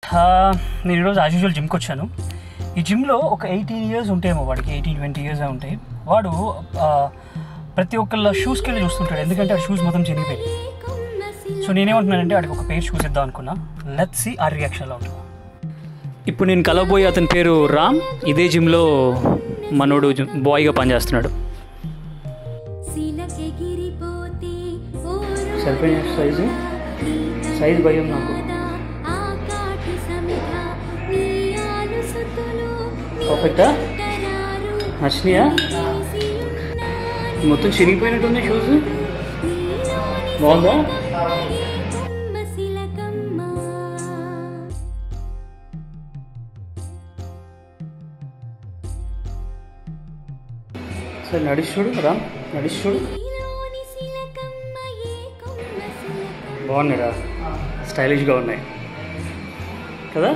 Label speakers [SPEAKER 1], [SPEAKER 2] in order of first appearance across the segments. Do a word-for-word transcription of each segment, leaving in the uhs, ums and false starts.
[SPEAKER 1] నేను ఈరోజు as usual జిమ్కి వచ్చాను. ఈ జిమ్లో ఒక ఎయిటీన్ ఇయర్స్ ఉంటాయేమో వాడికి, ఎయిటీన్ ట్వంటీ ఇయర్స్ ఉంటాయి. వాడు ప్రతి ఒక్కళ్ళ షూస్కి వెళ్ళి చూస్తుంటాడు, ఎందుకంటే ఆ షూస్ మొత్తం చిరిగిపోయి. సో నేనేమంటున్నానంటే వాడికి ఒక పేరు షూస్ ఇద్దాం అనుకున్నా. లెట్స్ సీ ఆ రియాక్షన్లో ఉంటుంది. ఇప్పుడు నేను కలవబోయే అతని పేరు రామ్. ఇదే జిమ్లో మనోడు బాయ్గా పనిచేస్తున్నాడు. సరిపోయిన సైజు సైజ్ భయం నాకు. పర్ఫెక్టా? నచ్చినాయా? మొత్తం చిరిగిపోయినట్టుంది షూస్. బాగుందా? సరే నడిచి చూడు రామ్, నడిచి చూడు. బాగున్నాయిరా, స్టైలిష్గా ఉన్నాయి కదా?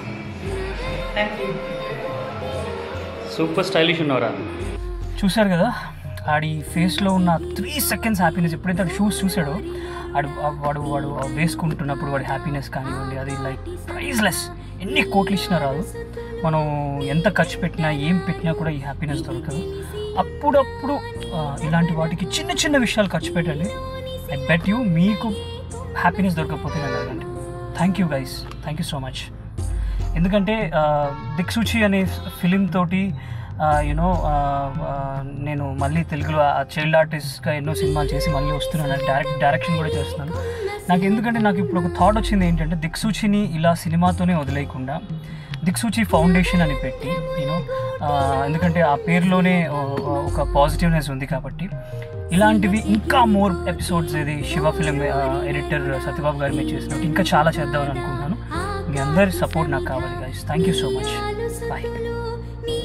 [SPEAKER 1] సూపర్ స్టైలిష్ ఉన్నావురా. చూశారు కదా ఆడి ఫేస్లో ఉన్న త్రీ సెకండ్స్ హ్యాపీనెస్. ఎప్పుడైతే ఆడు షూస్ చూసాడో ఆడు వాడు వాడు వేసుకుంటున్నప్పుడు వాడి హ్యాపీనెస్ కానివ్వండి, అది లైక్ ప్రైజ్లెస్. ఎన్ని కోట్లు ఇచ్చినా రాదు, మనం ఎంత ఖర్చు పెట్టినా ఏం పెట్టినా కూడా ఈ హ్యాపీనెస్ దొరకదు. అప్పుడప్పుడు ఇలాంటి వాటికి చిన్న చిన్న విషయాలు ఖర్చు పెట్టండి. ఐ బెట్ యూ మీకు హ్యాపీనెస్ దొరకకపోతే నేను అడగండి. Thank you guys, thank you so much. ఎందుకంటే దిక్సూచి అనే ఫిలిం తోటి యూనో నేను మళ్ళీ తెలుగులో చైల్డ్ ఆర్టిస్ట్గా ఎన్నో సినిమాలు చేసి మళ్ళీ వస్తున్నాను, డైరెక్ట్ డైరెక్షన్ కూడా చేస్తున్నాను. నాకు ఎందుకంటే నాకు ఇప్పుడు ఒక థాట్ వచ్చింది ఏంటంటే దిక్సూచిని ఇలా సినిమాతోనే వదిలేయకుండా దిక్సూచి ఫౌండేషన్ అని పెట్టి యూనో, ఎందుకంటే ఆ పేరులోనే ఒక పాజిటివ్నెస్ ఉంది కాబట్టి ఇలాంటివి ఇంకా మోర్ ఎపిసోడ్స్ ఏది శివ ఫిలిం ఎడిటర్ సత్యబాబు గారి మీద చేసినట్టు ఇంకా చాలా చేద్దామని అనుకుంటున్నాను. మీ అందరి సపోర్ట్ నాకు కావాలి guys. Thank you so much. Bye.